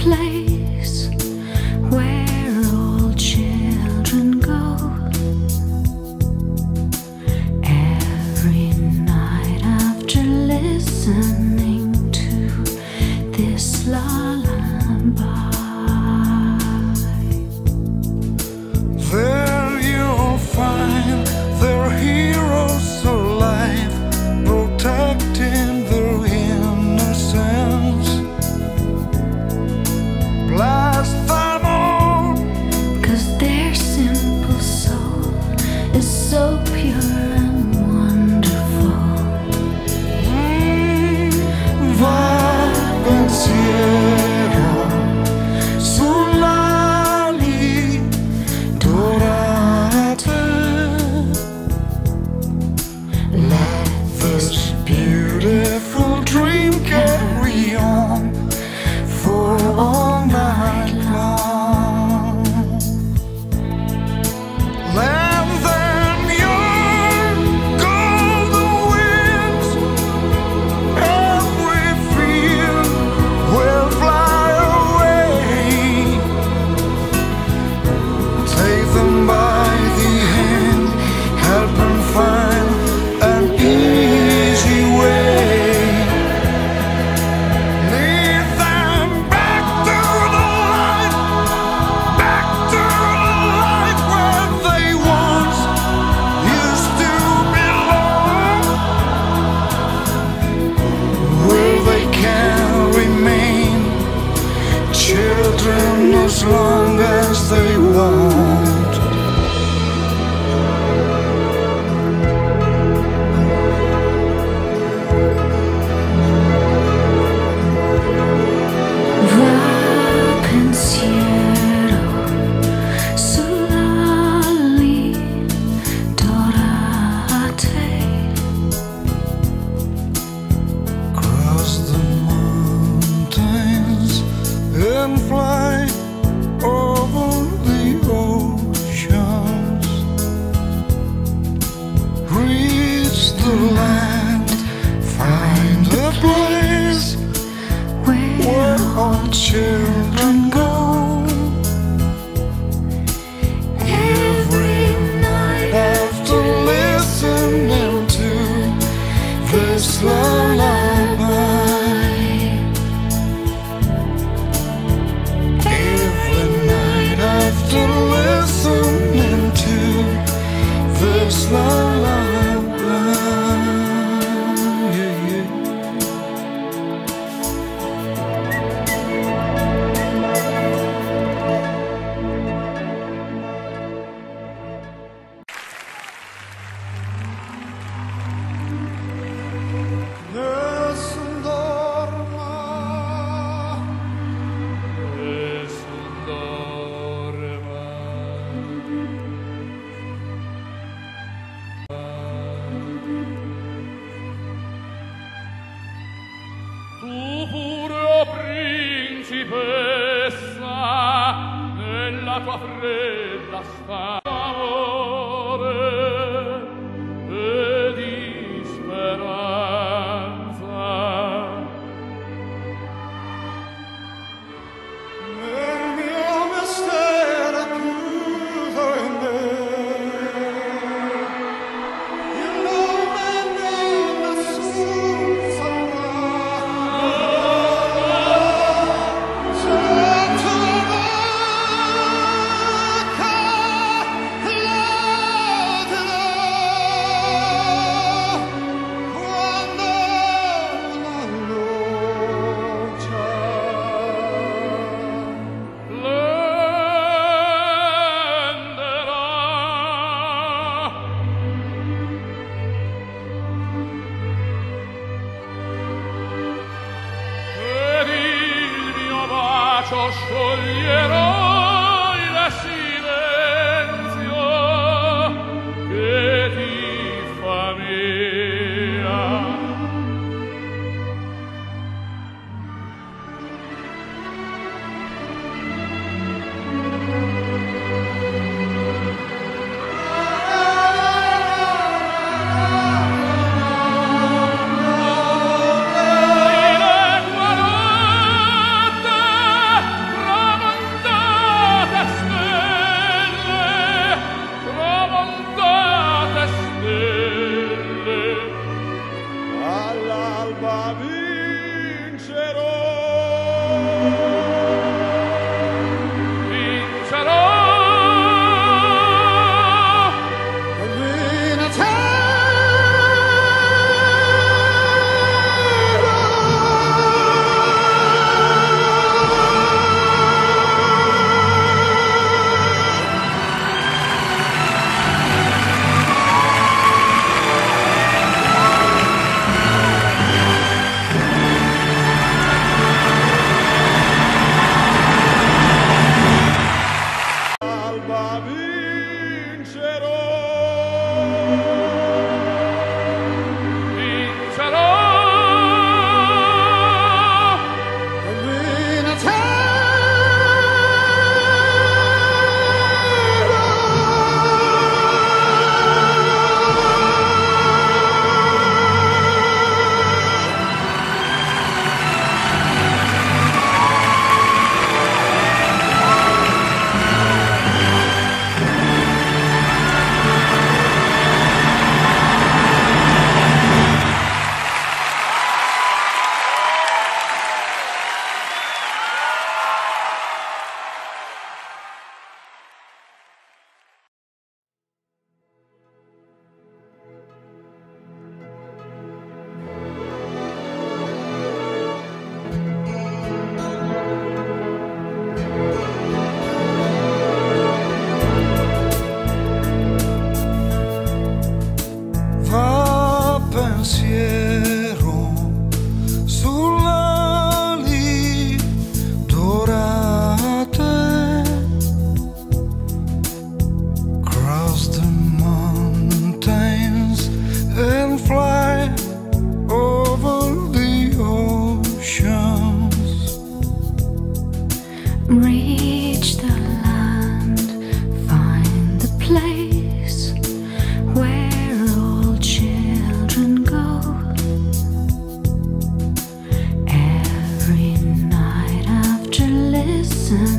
place where all children go. Every night after listening to this lullaby, there you'll find their heroes alive, protecting their innocence. Bless them all, 'cause their simple soul is so pure and wonderful. Va pensiero sull'ali dorate. Let this beautiful dream carry on for all night long. Lend them your golden wings, every fear will fly away. Take them by the hand, help them find an easy way. Lead them back to the light where they once used to belong, where they can remain children as long as they want. Va pensiero sull'ali dorate. Cross the mountains and fly over the oceans. Reach the land, find a place where all children go. Every night after listening to this lullaby, every night after listening to this lullaby, yeah, yeah. Nessun dorma, nessun dorma. Tu pure, o principessa, nella tua fredda stanza d'amore e di speranza, Nel mio mestiere chiuso in me, il nome nessun saprà. Sento la bocca Reach the land, find the place where all children go. Every night after listening